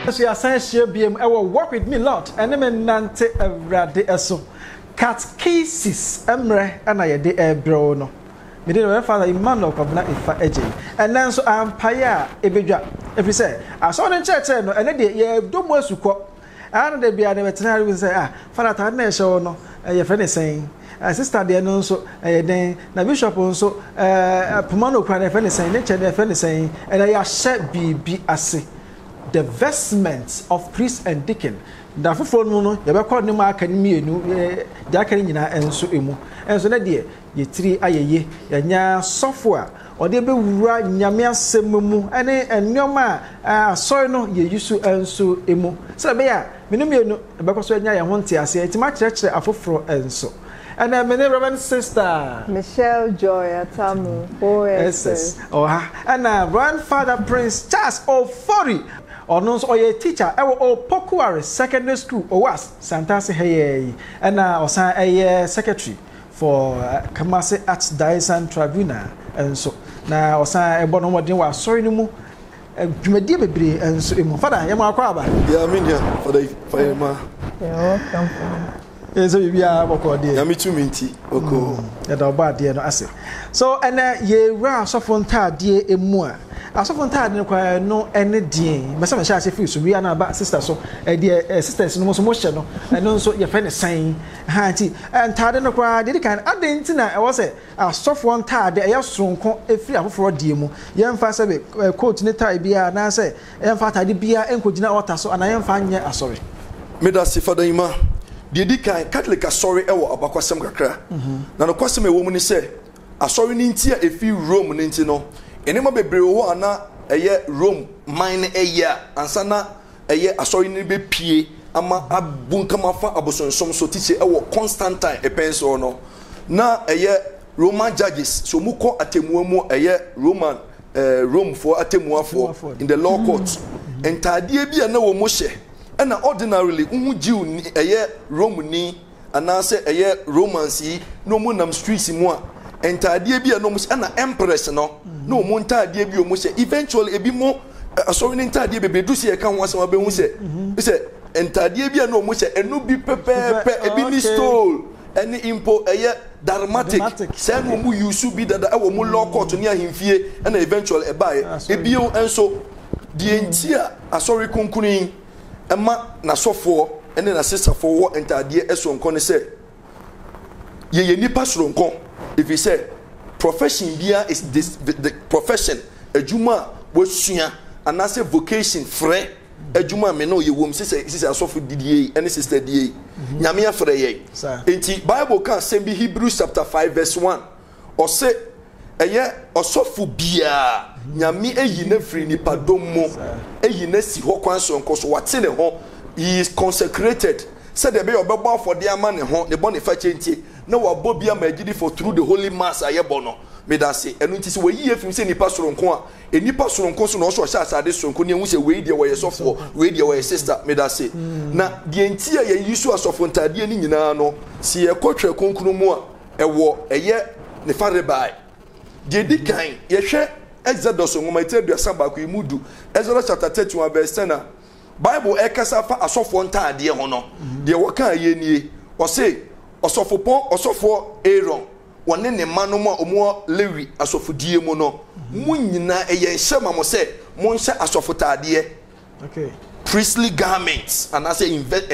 So you are saying BM, I will work with me, Lord. And then nante rade eso. Catechesis emre and I de ebrono. Me dey father Emmanuel Kwabena Ifa Eje. And then so ampire ebedwa. If you say, I saw in church no and dey ye do mo asuko. And dey bia na veterinary we say father ta na ehye no ye friend saying sister there no so then na bishop so pomano kra na friend saying nature na friend saying and I share bibi ase the vestments of priest and deacon. Da fofo no ye be call them aka ni mienu de aka ni nyina enso emu enso na de ye tiri ayeye ya nya sofo a ode be wura nyame asem mu ene ennyoma asoy no ye yusu enso emu se be ya menu mienu be ko so nya ye ho nte ase etima kirekire afoforo enso and my name Reverend Sister Michelle Joy Atamu OSS and grandfather Prince Charles Ofori or a teacher, Pokuare Secondary School, OWAS, Santasi Hey, and also a secretary for Kamasi Archdiocese Tribunal, and so now also a bono dewa sorry no more. You dear baby, and so father, Yama Crabba. Yeah, I'm in here for the fireman. So you are dear. Me too, minty. Okay, and our bad dear, no assay. So, and ye were so fonta dear a more. I saw from Tad no any day. But some shall say, we are not sister, so a dear sisters, no most emotional, and also your friend is saying, Hanty, and Tad and Aqua did kind. I didn't I was a soft one Tad, a strong a free for a demo. Young faster quote in the tie beer, and I say, and fat I did beer and could not so, and I am fine yet. Sorry. Medasi for the Ima. The Catholic are sorry, about Quasam Kakra. Now, the question a woman say, a sorry nintia if you Rome nintino. Enema bebre wo ana eye Rome mine eye ansana eye asori ni be pie ama abunkama fa abosonsom so tiche e wo Constantine epenso no na eye Roman judges so muko atemuamu eye Roman Rome for atemuafo in the law courts entadie bia na wo mo hye na ordinarily unhu Jew eye Rome ni anase eye Romans yi no mu nam streets mu a entadie bia no mo na empress no no montadie bi o mo se eventually ebi mo asori ntadie bebedu se e kan ho asem abehu se se entadie bi no mo se enu bi pepepe ebi ni stole any impo eye dramatic say no mu use bi dada e wo mo law court ni ahemfie na eventually e bae ebi o enso die ntia asori kunkunin ema na sofo ene na sisterfo wo entadie esonko ne se ye nipa soronko if you say profession bia is this the profession adwuma wasua and as a vocation frɛ adwuma me no ye wom sisi asofo didie any sister die nyame afrɛ ye enti bible kan sɛ bi Hebrews chapter 5 verse 1 or say ɛyɛ osofo bia nyame eyi na firi nipa dommo eyi na si hɔ kwan so nko so wate ne ho he is consecrated said the be obebo for the ama ne ho ne bɔ ne fa chentie na wabɔ bia magidi for through the holy mass ayebɔ no me da se enu nti se we yi efim se nipa soronko a enipa soronko so no so hya asade soronko ne hu se we die we yesofo we die we sister me da se na die nti a ye yisu asofo ntade ni nyina no se ye kotwe konkunu mu a ewo eye ne fare bai die di kan ye hwe Exodus ngoma iteduasa ba ko imudu Exodus chapter 31 verse 10 Bible ekasa fa asofo ntade ho no de wo kan ye nie o se osofo Aaron wone ne manom a omo Lewi asofodie mu no munyina eye nhyema mo se mo nhyɛ asofotade okay priestly garments and I say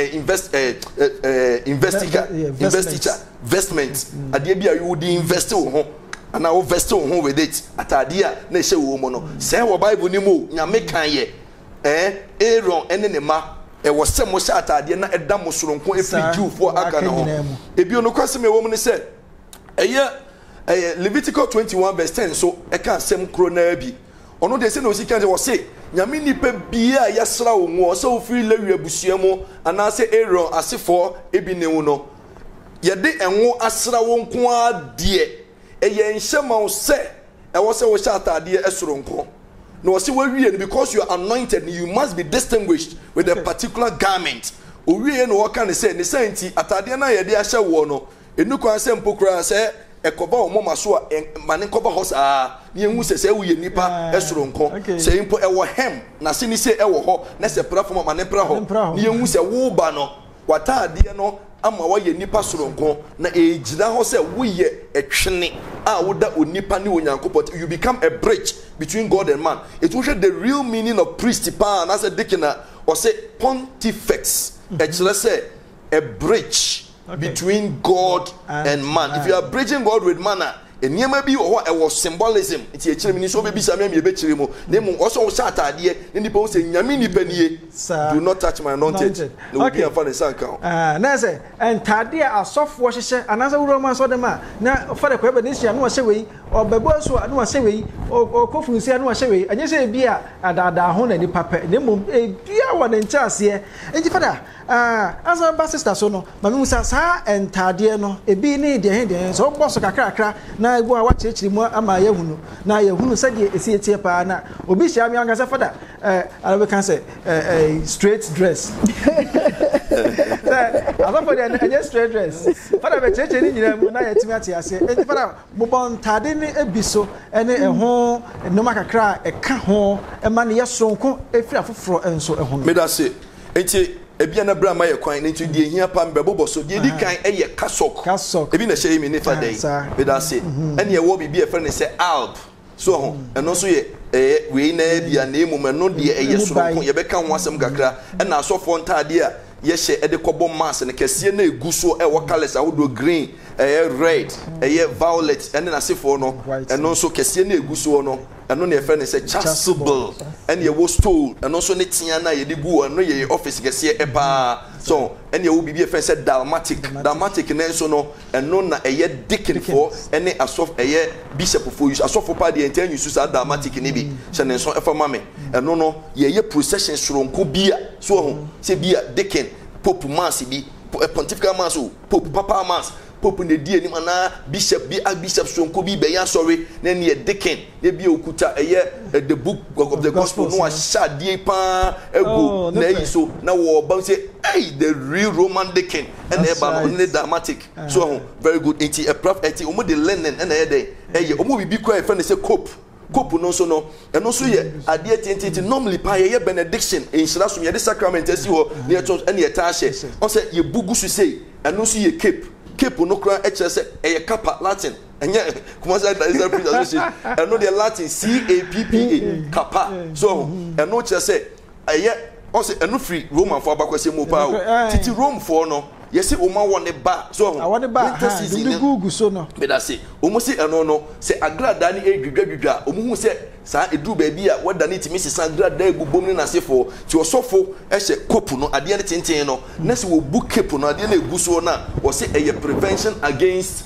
investment ade bia you would invest wo ho and I will invest wo ho with it atade a na ɛhyɛ wo mu no se wo Bible ni mu nyame kan ye Aaron ene ne ma e wo se mo hyɛ atade na ɛda mo soronko efiri Jewfo aka no ho ebi ono kwase me wo mu ne se Leviticus 21 verse 10 so e kan sem kro na bi ono de se no si kan se wo se nyame nipa bia yesra wo ngo so ofiri Lewi abusua mu ana se Aaron asefo ebi ne wo no ye de enwo asra wo nko ade e ye nhyema wo se e wo se wo hyɛ atade esoronko no se wo wie because you are anointed you must be distinguished with a particular garment o wie no wo kan se ne santi atade na ye de ahyɛ wo no enu kwan se mpokura se ekoba o moma so a mane koba house ne hu se wo ye nipa esoronko se impo ewo hem na se ni se ewo ho na se platform mane pra ho ne hu se wo ba no wataade no ama wa ye nipa soronko na ejira ho se wo ye etwene wo da onipa ne onyankopot you become a bridge between God and man. It will show the real meaning of priest pan as a deacon or say pontifex. Let's say a bridge between God and man. If you are bridging God with man, and near maybe or was symbolism. It's a chimney, so maybe some maybe a name also Saturday in the post in Yamini Penny. Do not touch my anointed. Okay, for the sun count. Naze, and Tadia are soft washes, another romance or the man. Now, for the Quebenicia, no say, or Beboso, no say, or Kofu, no say, and you say, beer at the home and the papa, and the moon, a beer one in chance here. And your father, as a bassista sono, Mamusa, and Tadiano, a beanie, the hand, so boss of a cracker. I go watch it more ama yehunu na yehunu said ye esi etie pa na obi hia me anga father I can say straight dress I for the straight dress father be cheche ni nyina mu na yetimi ate ase enti father bobon tade ni ebiso ene eho no makakra e ka ho e ma ne yesonko efiri afoforo enso eho me da se enti ebia na bra ma ye kwan nti die hia pa mbebo so die di kan eye kasok ebi na shey me ne fa dai be da se ene ye wo bibi e fa ne se alp so ho eno so ye we na bia na emu me no de eye so ko ye be kan ho asem kakra e na asofo ntade a ye hye e de kobo mass ne kese na egu so e wo colors awodo green red violet ene na sefo no eno so kese na egu so no eno na efe ne se chasuble ene ye wo stool eno so ne tia na ye de gu eno ye office kese e pa so ene ye wo bibi efe se dalmatic na so no eno na eye deacon for ene asof bishop for use asof pa de enten use sa dalmatic ne bi se ne so efa mame eno no ye procession soronko bia so ho se bia deacon pope mass bi pontifical mass pope papa mass pope ne die ni mana bishop bi bishop sonko bi be ya sorry na ne deacon e bi okuta the book of the gospel no ashadie pa ego na yiso na wo ba say hey the real Roman deacon and e ba no dramatic so very good enti a prof enti omo de learning na e dey omo bibi kwa e fa ne say cope no so no and also ye ade tenti normally pa ye benediction in shira so ye the sacrament asi ho ne church and ye ta hye on say ye bugu so say and also ye cape no kra eche say e kappa Latin enye kuma say that is a priest association and no the Latin CAPPA kappa so and no che say eye on say eno free Roman for abakwase mo pa o titi Rome for no yes o ma won ba so I want ba the gugu so no me da say o mo say eno no say agrada ni edwudwadwa o mo hu say sa edu ba bi a wada ni timi sisa agrada egubom ni na sefo ti osofo ehye kopu no ade ne tenten no na say wo book kepu no ade na egu so na wo say prevention against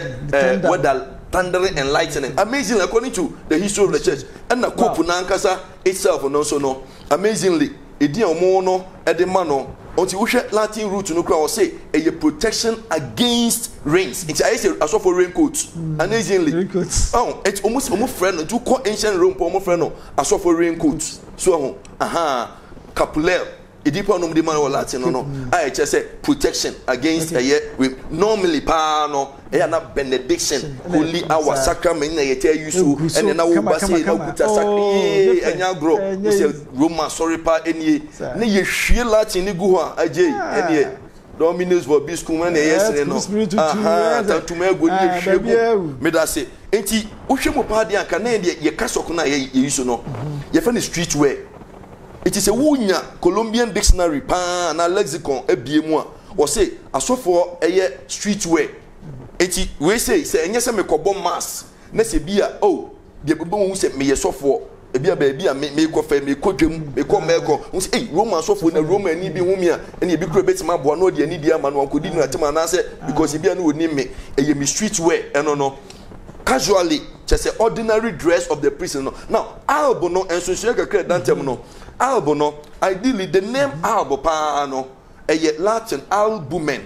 wada thundering and lightning amazingly according to the history of the church and na kopu na ankasa itself no so no amazingly edi omo no edema no until we share Latin root no crowd say a protection against rains. It's I say as for raincoat. Amazingly. Raincoats. Oh, it's almost friend to call ancient Rome for friend as for raincoat. So capulaire. It depend on the man or Latin no. I just say protection against normally pa no na benediction holy our sacrament na tell you so and na wo ba say na kuta sacrament enya gro say Roman sorry pa enie na ye hwie Latin ni gu ho agye enie dominus vobiscum na yesere no tantuma ego ni hwie me da say enti wo hwe mo pa de anka na ye kasoko na ye yuso no ye fa ni street wear. It is a wunya Colombian dictionary pa na lexicon ebiemu a wo say asofo streetwear enti we say enye se mekobo mass na se bia de bebo hu se me yesofo ebia ba bia me kofa me kodwem me ko meko hu say Roman asofo na Roman ni bi humi a ene bi kro betima bo na odi ani di ama no ankodi nu atema na se because bia na oni me me streetwear eno no casually just say ordinary dress of the priest no now albo no enso hye kakra dantem no albo no ideally the name albo pa no Latin albumen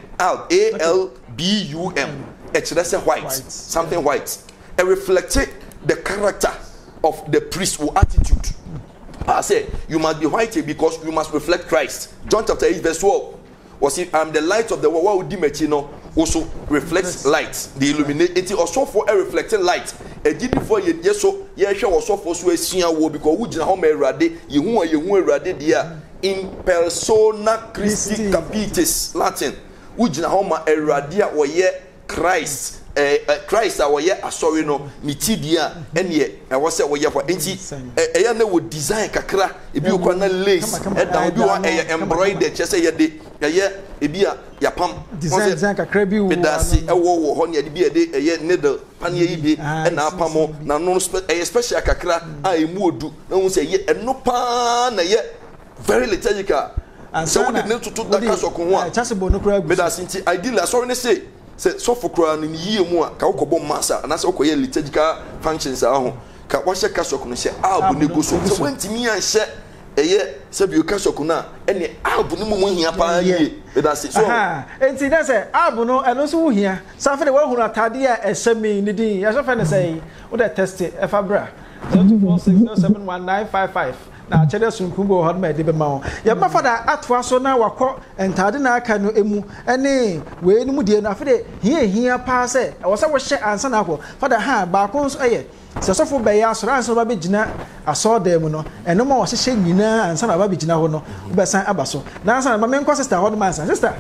album it's say white something white it reflected the character of the priest or attitude. I say you must be white because you must reflect Christ. John chapter 8 verse 12 was it I'm the light of the world di mechi no also reflects light. The illuminate it also for a reflecting light. A gidi for ye so ye hwe also for so asia wo because wo gina ho ma Awurade yehu Awurade dia in persona Christi capitis Latin. Wo gina ho ma Awurade a wo ye Christ Christ a wo ye asori no ni tibia ene e wo se wo ye for enti e na wo design kakra e bi okwa na lace e da bi wa embroidered chese ye de ye ebi a yapam design kakra bi wo pedasi e wo ho ne de bi e de ye needle pan ye bi e na apamo na no special kakra a emu odu na wo se ye eno pa na ye very liturgical so we did to that kasoko ho a chasebo no kra pedasi nti ideally sorry ne say so for kra ni yie mu a ka wo massa na se wo ye liturgical functions a ho ka wo hye kasoko no hye albu ne go so wantimi an hye eye se bi kasoko na ene albu ne mu hia pa yie pedasi so enti na se albu no eno so wo hia sa fe de wo hunu atade a ehye ni din ya so fe ne say wo de test e fa bra 0246071955 na chere sunkumbo ho ma de be ma ho ya ma fada atwa so na wakọ entade na aka no emu ene we ni mu die na afede hia pa se wo se wo hye ansa na akọ fada ha ba ko so eye se sofo be ya so ranso ba be gina aso da mu no eno ma wo hye nyina ansa na ba be gina ho no wo be san aba so na ansa na ma menko sister ho no ma ansa sister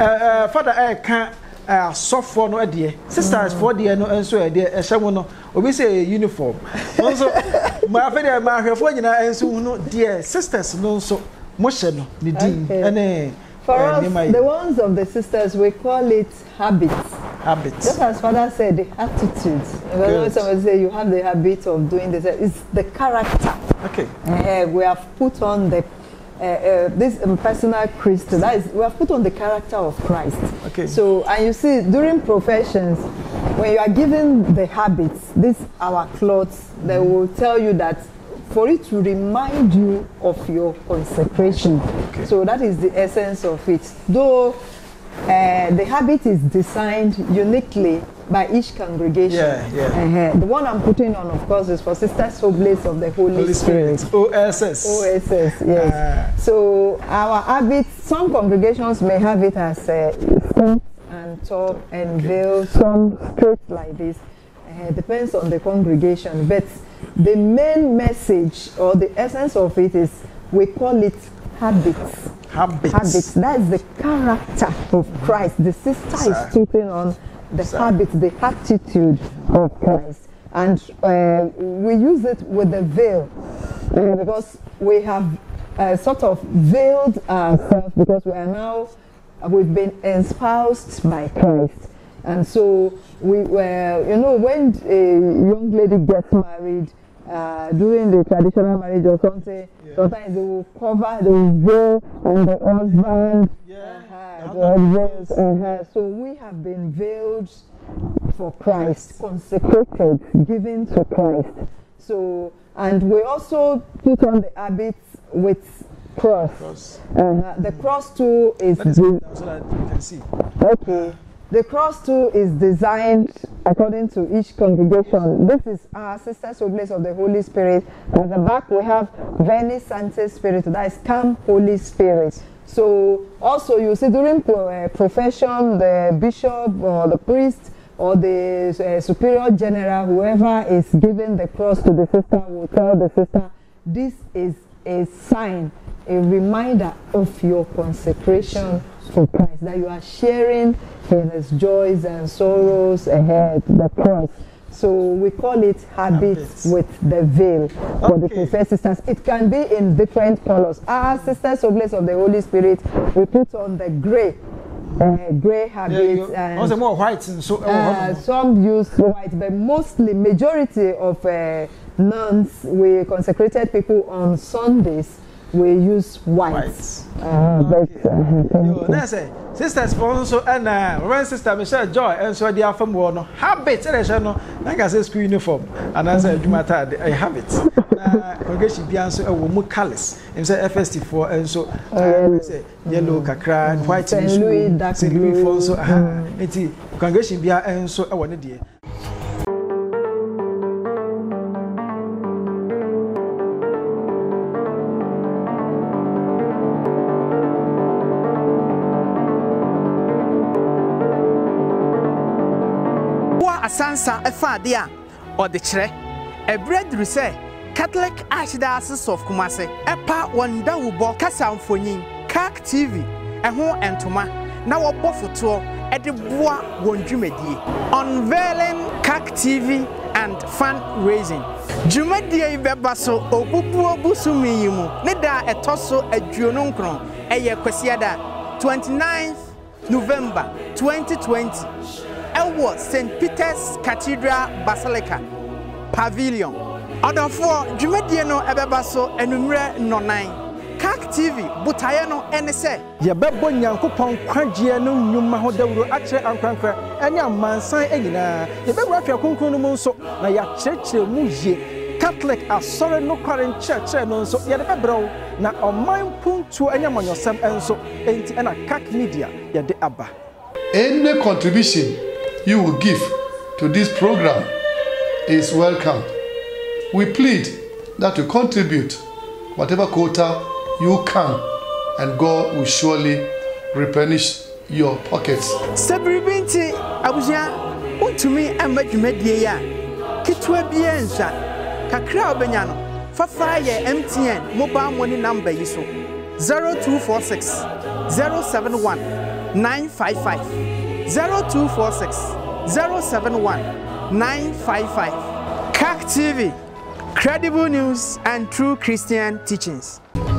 fada ka sofo no ade sisters for de no enso ade ehye mu no obi say uniform also ma afede ma hwefo nyina enso no de sisters no so mo hye no ni din ene for us the ones of the sisters we call it habits. Just as father said, the attitude. When someone say you have the habit of doing this, it's the character. Okay. We have put on the this personal Christ. That is, we have put on the character of Christ. Okay. So, and you see, during professions, when you are given the habits, this our clothes, they will tell you that for it to remind you of your consecration. Okay. So that is the essence of it. Though the habit is designed uniquely by each congregation. The one I'm putting on, of course, is for Sisters Oblates of the Holy Spirit. OSS. OSS, yes. So our habits, some congregations may have it as front and top and veil, some straight like this. Depends on the congregation. But the main message or the essence of it is we call it habits. Habits. That is the character of Christ. The sister is putting on the habits, the attitude of Christ. And we use it with the veil because we have sort of veiled ourselves because we've been espoused by Christ. And so we were, when a young lady gets married, during the traditional marriage or something, sometimes they will cover the veil on the husband. So we have been veiled for Christ, consecrated, given to Christ. So, and we also put on the habits with cross. The cross too is so that you can see. Okay. The cross too is designed according to each congregation. This is our Sisters Oblates of the Holy Spirit. At the back we have Veni Sancte Spiritus, that is Come Holy Spirit. So also you see during profession, the bishop or the priest or the superior general, whoever is giving the cross to the sister will tell the sister, this is a sign, a reminder of your consecration for Christ, that you are sharing in his joys and sorrows ahead, the cross. So we call it habits with the veil for the professed sisters. It can be in different colors. Our Sisters Oblates of the Holy Spirit, we put on the gray habits. And also more white. So some use white, but mostly majority of nuns, we consecrated people on Sundays, we use white. Sisters also and when Sister Michelle Joy and so they are from one habits. Like I say, school uniform and as a Jumata, a habit. Congregation Bianso a woman colors and say FST4 and so yellow, kakra, and white and Louis also. Congregation Bia and so I wanted dear. asansa efa ade a ode kire ebredru se Catholic Archdiocese of Kumasi epa wonda wubo kasa mfonyin CAC TV eho entoma na wobo foto ede boa wondwumedie unveiling CAC TV and fundraising Jumedie beba so obubuo busumi yimu ne da etoso aduonu nkron eye kwasiada 29th November 2020 ewo St. Peter's Cathedral Basilica Pavilion Odofo Jumedie no ebeba so enumre nonan CAC TV butaye no ene se ye bebo nyankopon kwagye no nnwuma ho dawuro akire ankrankra ene amansan enyina ye bebo afia konkon no mu nso na ya kyerkyere mu ye Catholic asore no kwaren church no nso ye de bebrew na oman puntu enyamanyosem enso enti ena CAC media ye de aba. Any contribution you will give to this program is welcome. We plead that you contribute whatever quota you can, and God will surely replenish your pockets. Sebribinti abuja untumi amadwumadie ya kitwa bia nsa kakra obenya no fafa ye MTN mobile money number yi so 0246 071 955 0246 071 955 CAC TV, credible news and true Christian teachings.